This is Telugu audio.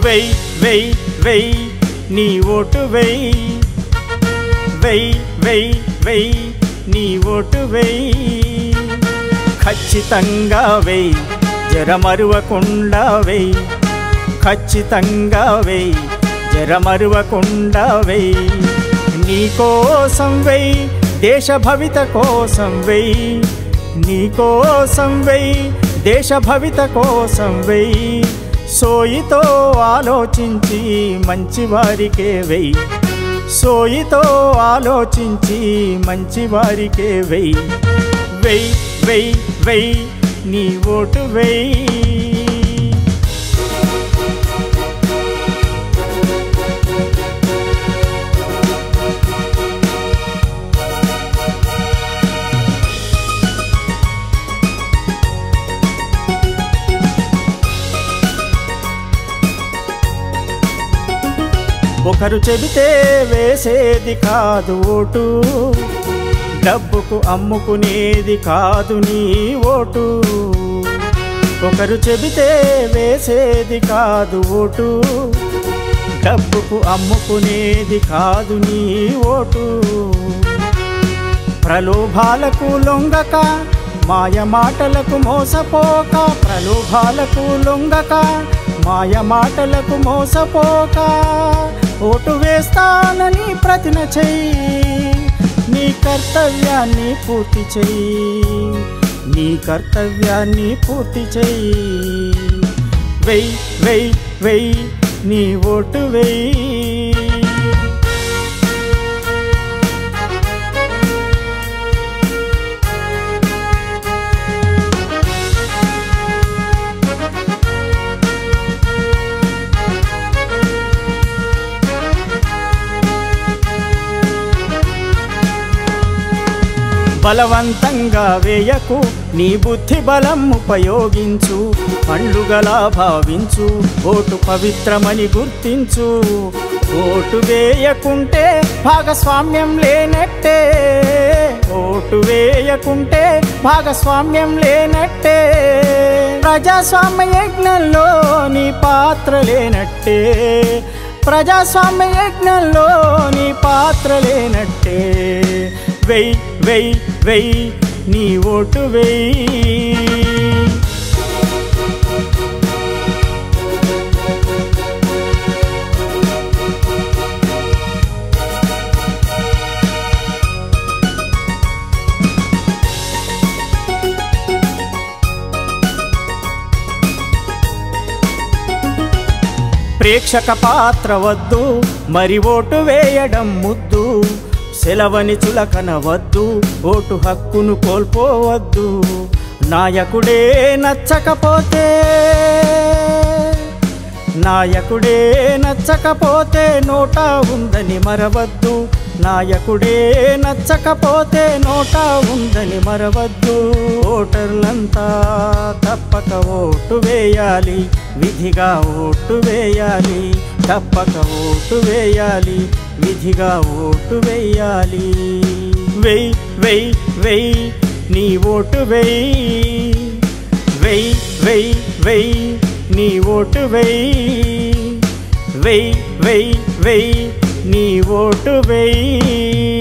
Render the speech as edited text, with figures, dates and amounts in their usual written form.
వెయ్ వెయ్ వెయ్ నీ ఓటు వెయ్ వెయ్ వెయ్ వెయ్ నీ ఓటు వెయ్ ఖచ్చితంగా వెయ్ జర మరువకుండా వెయ్ ఖచ్చితంగా వెయ్ జర మరువకుండా వెయ్ నీ కోసం వెయ్ దేశ భవిత కోసం వెయ్ నీ కోసం వెయ్ దేశ భవిత కోసం వెయ్ సోయితో ఆలోచించి మంచివారికే వెయ్ సోయితో ఆలోచించి మంచివారికే వెయ్ వెయ్ వెయ్ వెయ్ నీ ఓటు వెయ్ ఒకరు చెబితే వేసేది కాదు ఓటు డబ్బుకు అమ్ముకునేది కాదు నీ ఓటు ఒకరు చెబితే వేసేది కాదు ఓటు డబ్బుకు అమ్ముకునేది కాదు నీ ఓటు ప్రలోభాలకు లొంగక మాయ మాటలకు మోసపోక ప్రలోభాలకు లొంగక మాయ మాటలకు మోసపోక ఓటు వేస్తానని ప్రతిన చెయ్యి నీ కర్తవ్యాన్ని పూర్తి చెయ్యి నీ కర్తవ్యాన్ని పూర్తి చెయ్యి వెయ్ వెయ్ వెయ్ నీ ఓటు వెయ్ బలవంతంగా వేయకు నీ బుద్ధి బలం ఉపయోగించు పండుగలా భావించు ఓటు పవిత్రమని గుర్తించు ఓటు వేయకుంటే భాగస్వామ్యం లేనట్టే ఓటు వేయకుంటే భాగస్వామ్యం లేనట్టే ప్రజాస్వామ్య యజ్ఞంలో నీ పాత్ర లేనట్టే ప్రజాస్వామ్య యజ్ఞంలో నీ పాత్ర లేనట్టే వెయ్ వెయ్ వెయ్ నీ ఓటు వెయ్ ప్రేక్షక పాత్ర వద్దు మరి ఓటు వేయడం ముద్దు సెలవని చులకనవద్దు ఓటు హక్కును కోల్పోవద్దు నాయకుడే నచ్చకపోతే నోటా ఉందని మరవద్దు నాయకుడే నచ్చకపోతే నోటా ఉందని మరవద్దు ఓటర్లంతా తప్పక ఓటు వేయాలి విధిగా ఓటు వేయాలి తప్పక ఓటు వేయాలి విధిగా ఓటు వేయాలి వెయ్ వెయ్ వెయ్ నీ ఓటు వెయ్ వెయ్ వెయ్ వెయ్ నీ ఓటు వెయ్ వెయ్ వెయ్ వెయ్ నీ ఓటు వెయ్